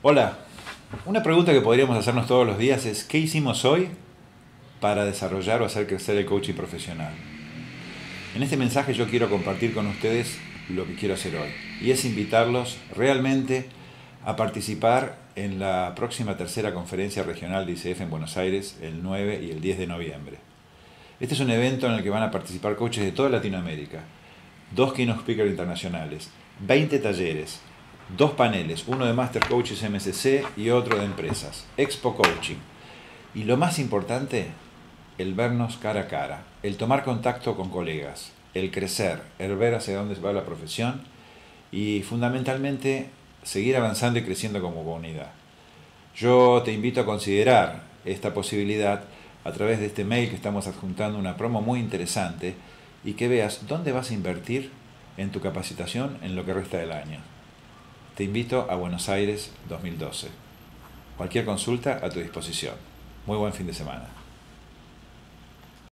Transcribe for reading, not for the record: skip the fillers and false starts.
Hola, una pregunta que podríamos hacernos todos los días es ¿qué hicimos hoy para desarrollar o hacer crecer el coaching profesional? En este mensaje yo quiero compartir con ustedes lo que quiero hacer hoy y es invitarlos realmente a participar en la próxima tercera conferencia regional de ICF en Buenos Aires el 9 y el 10 de noviembre. Este es un evento en el que van a participar coaches de toda Latinoamérica, dos keynote speakers internacionales, 20 talleres, dos paneles, uno de Master Coaches MSC y otro de empresas, Expo Coaching. Y lo más importante, el vernos cara a cara, el tomar contacto con colegas, el crecer, el ver hacia dónde va la profesión y fundamentalmente seguir avanzando y creciendo como comunidad. Yo te invito a considerar esta posibilidad a través de este mail que estamos adjuntando una promo muy interesante y que veas dónde vas a invertir en tu capacitación en lo que resta del año. Te invito a Buenos Aires 2012. Cualquier consulta a tu disposición. Muy buen fin de semana.